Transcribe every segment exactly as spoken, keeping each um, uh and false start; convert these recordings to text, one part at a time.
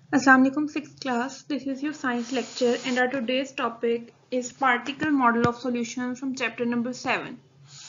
Assalamu alaikum sixth class. This is your science lecture and our today's topic is particle model of solution from chapter number seven.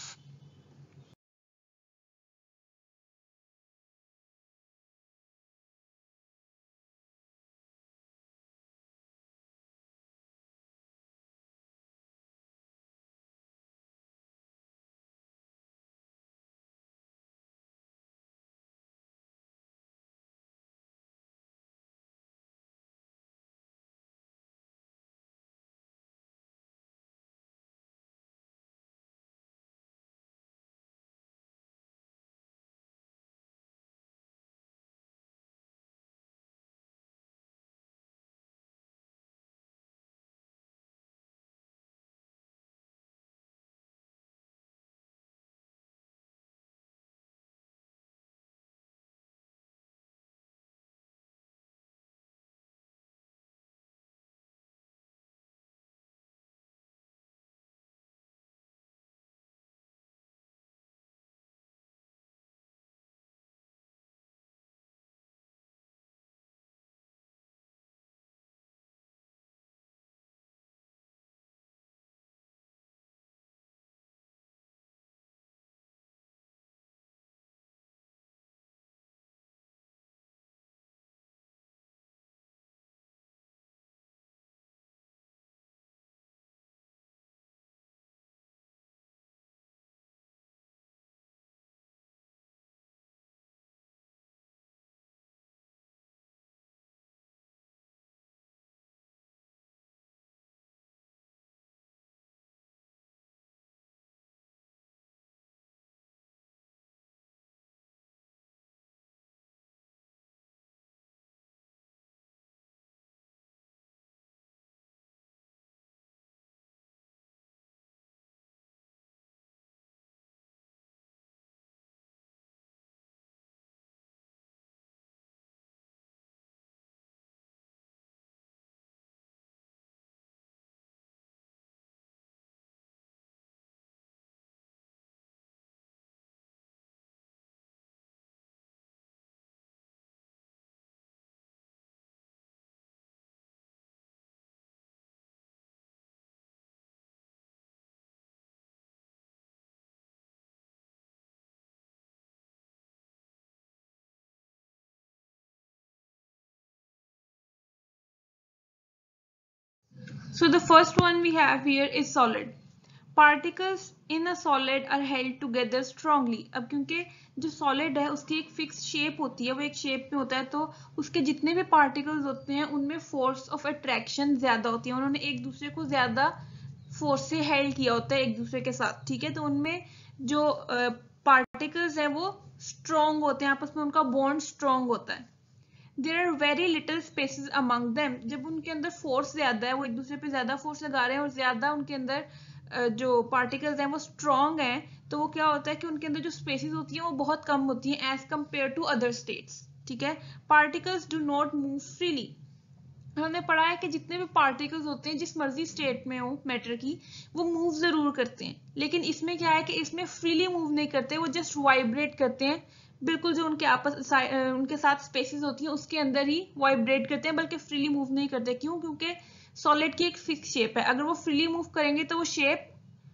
So the first one we have here is solid. Particles in a solid are held together strongly. अब क्योंकि जो solid है उसकी एक fixed shape होती है, वो एक shape में होता है, तो उसके जितने भी particles होते हैं उनमें force of attraction ज्यादा होती है, उन्होंने एक दूसरे को ज्यादा force से held किया होता है एक दूसरे के साथ, ठीक है। तो उनमें जो particles है वो strong होते हैं, आपस में उनका bond strong होता है। There are very little spaces among them. जब उनके अंदर फोर्स ज्यादा है, वो एक दूसरे पे ज्यादा फोर्स लगा रहे हैं और ज्यादा उनके अंदर जो पार्टिकल्स हैं वो स्ट्रॉन्ग हैं, तो वो क्या होता है कि उनके अंदर जो स्पेसेस होती हैं वो बहुत कम होती हैं as compare to other states, ठीक है। Particles do not move freely. हमने पढ़ा है कि जितने भी पार्टिकल्स होते हैं जिस मर्जी स्टेट में हो मैटर की, वो मूव जरूर करते हैं, लेकिन इसमें क्या है कि इसमें फ्रीली मूव नहीं करते, वो जस्ट वाइब्रेट करते हैं, बिल्कुल जो उनके आपस उनके साथ स्पेसेस होती हैं उसके अंदर ही वाइब्रेट करते हैं, बल्कि फ्रीली मूव नहीं करते। क्यों? क्योंकि सॉलिड की एक फिक्स शेप है, अगर वो फ्रीली मूव करेंगे तो वो शेप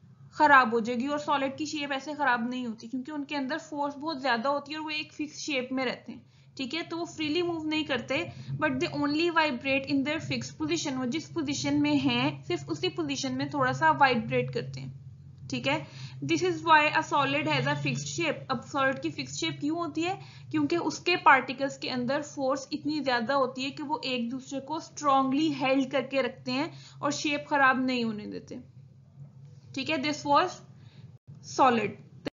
खराब हो जाएगी, और सॉलिड की शेप ऐसे खराब नहीं होती क्योंकि उनके अंदर फोर्स बहुत ज्यादा होती है और वो एक फिक्स शेप में रहते हैं, ठीक है। तो वो फ्रीली मूव नहीं करते, but they only vibrate in their fix position. वो जिस पोजीशन में हैं सिर्फ उसी पोजीशन में थोड़ा सा वाइब्रेट करते हैं, ठीक है। This is why a solid has a fixed shape. अब सॉलिड की फिक्स्ड शेप क्यों होती है? क्योंकि उसके पार्टिकल्स के अंदर फोर्स इतनी ज्यादा होती है कि वो एक दूसरे को स्ट्रांगली हेल्ड करके रखते हैं और शेप खराब नहीं होने देते, ठीक है। This was solid.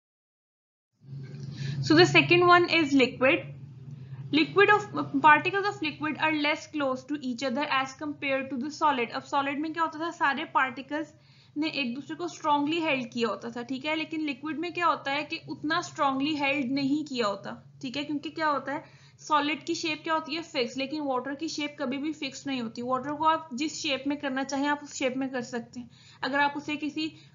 So the second one is liquid. Liquid of particles of liquid are less close to each other as compared to the solid. अब solid में क्या होता था, सारे particles ने एक दूसरे को strongly held किया होता था, ठीक है। लेकिन liquid में क्या होता है कि उतना strongly held नहीं किया होता, ठीक है। क्योंकि क्या होता है, सॉलिड की शेप क्या होती है, फिक्स, लेकिन वाटर की शेप कभी भी फिक्स नहीं होती। वाटर को आप जिस शेप में करना चाहें आप उस शेप में कर सकते हैं। अगर आप उसे किसी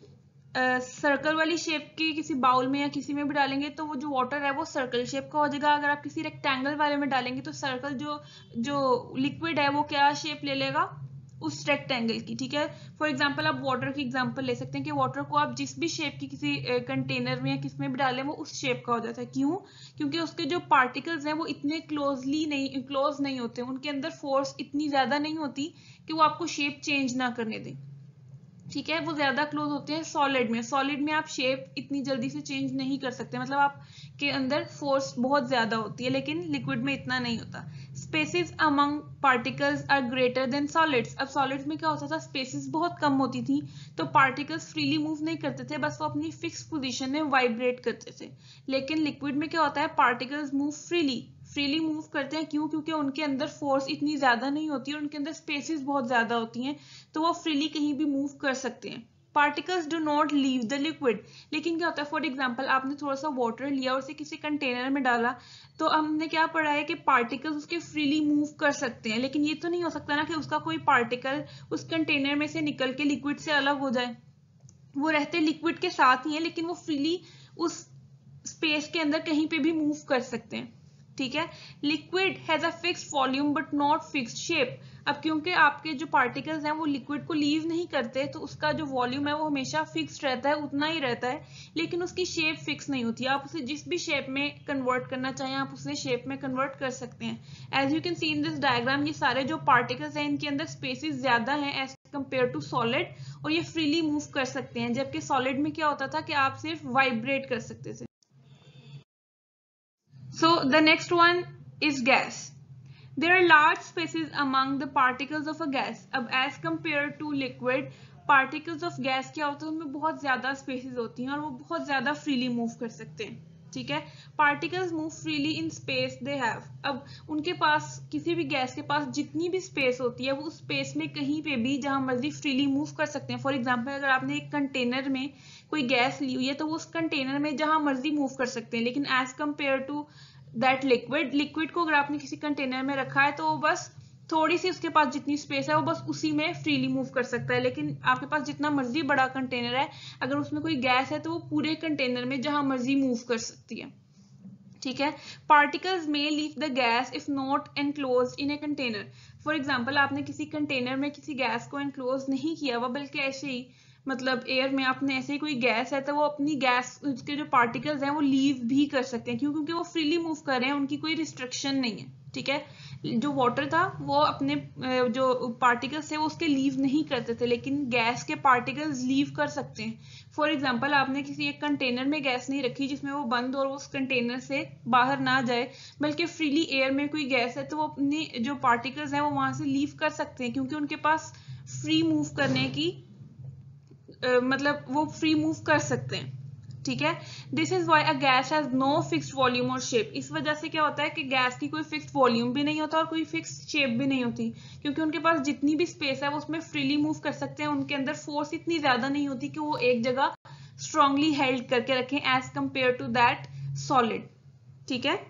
सर्कल वाली शेप की किसी बाउल में या किसी में भी डालेंगे तो वो जो वाटर है वो सर्कल शेप का हो जाएगा। अगर आप किसी रेक्टेंगल वाले में डालेंगे तो सर्कल जो जो लिक्विड है वो क्या शेप ले लेगा, उस रेक्टेंगल की। ठीक है, फॉर एग्जांपल आप वाटर की एग्जांपल ले सकते हैं कि वाटर को आप जिस भी शेप की किसी कंटेनर में या किस में भी डालें वो उस शेप का हो जाता है। क्यों? क्योंकि उसके जो पार्टिकल्स हैं वो इतने क्लोजली नहीं क्लोज नहीं होते, उनके अंदर फोर्स इतनी ज्यादा नहीं होती कि वो आपको शेप चेंज ना करने दें। ठीक है, वो ज्यादा क्लोज होते हैं सॉलिड में। सॉलिड में आप शेप इतनी जल्दी से चेंज नहीं कर सकते, मतलब आप के अंदर फोर्स बहुत ज्यादा होती है, लेकिन लिक्विड में इतना नहीं होता। Spaces among particles are greater than solids. अब सॉलिड्स में क्या होता था, स्पेसेस बहुत कम होती थी तो पार्टिकल्स फ्रीली मूव नहीं करते थे, बस वो अपनी फिक्स पोजीशन में वाइब्रेट करते थे। लेकिन लिक्विड में क्या होता है, particles move freely freely move करते हैं। क्यों? क्योंकि उनके अंदर फोर्स इतनी ज्यादा नहीं होती और उनके अंदर स्पेसेस बहुत ज्यादा होती हैं, तो वो फ्रीली कहीं भी मूव कर सकते हैं। Particles do not leave the liquid. लेकिन क्या होता है, फॉर एग्जाम्पल आपने थोड़ा सा वाटर लिया और उसे किसी कंटेनर में डाला, तो हमने क्या पढ़ा है कि पार्टिकल्स उसके फ्रीली मूव कर सकते हैं, लेकिन ये तो नहीं हो सकता ना कि उसका कोई पार्टिकल उस कंटेनर में से निकल के लिक्विड से अलग हो जाए। वो रहते लिक्विड के साथ ही है, लेकिन वो फ्रीली उस स्पेस के अंदर कहीं पे भी मूव कर सकते हैं। ठीक है, liquid has a fixed volume but not fixed shape. अब क्योंकि आपके जो पार्टिकल्स हैं वो लिक्विड को लीव नहीं करते, तो उसका जो वॉल्यूम है वो हमेशा फिक्स्ड रहता है, उतना ही रहता है, लेकिन उसकी शेप फिक्स नहीं होती। आप उसे जिस भी शेप में कन्वर्ट करना चाहें आप उसे शेप में कन्वर्ट कर सकते हैं। As you can see in this diagram, ये सारे जो पार्टिकल्स हैं इनके अंदर स्पेसेस ज्यादा हैं एज कंपेयर टू सॉलिड, और ये फ्रीली मूव कर सकते हैं, जबकि सॉलिड में क्या होता था कि आप सिर्फ वाइब्रेट कर सकते थे। So the next one is gas. There are large spaces among the particles of a gas. अब as compared to liquid, particles of gas क्या होता है, उनमें बहुत ज्यादा स्पेसेस होती हैं और वो बहुत ज्यादा फ्रीली मूव कर सकते हैं। ठीक है, particles move freely in space they have. अब उनके पास, किसी भी गैस के पास जितनी भी स्पेस होती है वो उस स्पेस में कहीं पे भी जहां मर्जी फ्रीली मूव कर सकते हैं। फॉर एग्जांपल अगर आपने एक कंटेनर में कोई गैस ली हुई है तो वो उस कंटेनर में जहां मर्जी मूव कर सकते हैं, लेकिन as compare to that liquid, liquid को अगर आपने किसी कंटेनर में रखा है तो वो बस थोड़ी सी उसके पास जितनी स्पेस है वो बस उसी में फ्रीली मूव कर सकता है। लेकिन आपके पास जितना मर्जी बड़ा कंटेनर है, अगर उसमें कोई गैस है तो वो पूरे कंटेनर में जहां मर्जी मूव कर सकती है। ठीक है, पार्टिकल्स में leave the gas if not enclose in a container. For example आपने किसी कंटेनर में किसी गैस को एनक्लोज नहीं किया हुआ, बल्कि ऐसे ही मतलब एयर में आपने ऐसे ही कोई गैस है तो वो अपनी गैस, उसके जो पार्टिकल्स हैं वो लीव भी कर सकते हैं। क्यों? क्योंकि वो फ्रीली मूव कर रहे हैं, उनकी कोई रिस्ट्रिक्शन नहीं है। ठीक है, जो वाटर था वो अपने जो पार्टिकल्स थे वो उसके लीव नहीं करते थे, लेकिन गैस के पार्टिकल्स लीव कर सकते हैं। फॉर एग्जाम्पल आपने किसी एक कंटेनर में गैस नहीं रखी जिसमें वो बंद और उस कंटेनर से बाहर ना जाए, बल्कि फ्रीली एयर में कोई गैस है तो वो अपने जो पार्टिकल्स हैं वो वहां से लीव कर सकते हैं, क्योंकि उनके पास फ्री मूव करने की Uh, मतलब वो फ्री मूव कर सकते हैं। ठीक है, this is why a gas has no fixed volume और शेप। इस वजह से क्या होता है कि गैस की कोई फिक्स्ड वॉल्यूम भी नहीं होता और कोई फिक्स्ड शेप भी नहीं होती, क्योंकि उनके पास जितनी भी स्पेस है वो उसमें फ्रीली मूव कर सकते हैं। उनके अंदर फोर्स इतनी ज्यादा नहीं होती कि वो एक जगह स्ट्रांगली हेल्ड करके रखें as compare to that solid. ठीक है,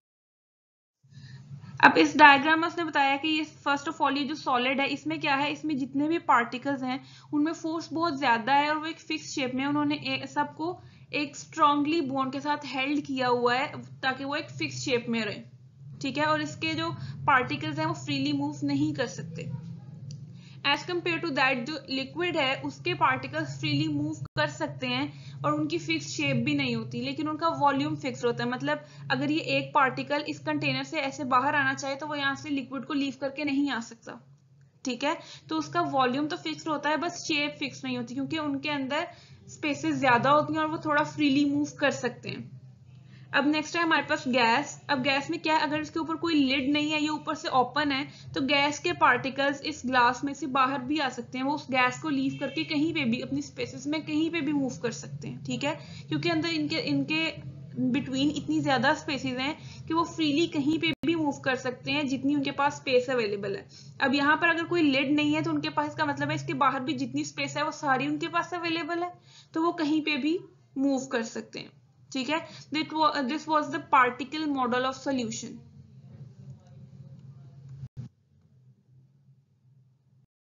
अब इस डायग्राम में उसने बताया कि ये फर्स्ट ऑफ ऑल ये जो सॉलिड है इसमें क्या है, इसमें जितने भी पार्टिकल्स हैं उनमें फोर्स बहुत ज्यादा है और वो एक फिक्स शेप में, उन्होंने सबको एक स्ट्रांगली बॉन्ड के साथ हेल्ड किया हुआ है ताकि वो एक फिक्स शेप में रहे। ठीक है, और इसके जो पार्टिकल्स हैं वो फ्रीली मूव नहीं कर सकते। एज कंपेयर टू दैट जो लिक्विड है उसके पार्टिकल्स फ्रीली मूव कर सकते हैं और उनकी फिक्स शेप भी नहीं होती, लेकिन उनका वॉल्यूम फिक्स होता है। मतलब अगर ये एक पार्टिकल इस कंटेनर से ऐसे बाहर आना चाहे तो वो यहाँ से लिक्विड को लीव करके नहीं आ सकता। ठीक है, तो उसका वॉल्यूम तो फिक्स होता है, बस शेप फिक्स नहीं होती, क्योंकि उनके अंदर स्पेसेस ज्यादा होती हैं और वो थोड़ा फ्रीली मूव कर सकते हैं। अब नेक्स्ट है हमारे पास गैस। अब गैस में क्या है, अगर इसके ऊपर कोई लिड नहीं है, ये ऊपर से ओपन है, तो गैस के पार्टिकल्स इस ग्लास में से बाहर भी आ सकते हैं, वो उस गैस को लीव करके कहीं पे भी अपनी स्पेसेस में कहीं पे भी मूव कर सकते हैं। ठीक है, क्योंकि अंदर इनके इनके बिटवीन इतनी ज्यादा स्पेसेस हैं कि वो फ्रीली कहीं पे भी मूव कर सकते हैं जितनी उनके पास स्पेस अवेलेबल है। अब यहाँ पर अगर कोई लिड नहीं है तो उनके पास, इसका मतलब है इसके बाहर भी जितनी स्पेस है वो सारी उनके पास अवेलेबल है, तो वो कहीं पे भी मूव कर सकते हैं। ठीक है, this was the particle model of solution.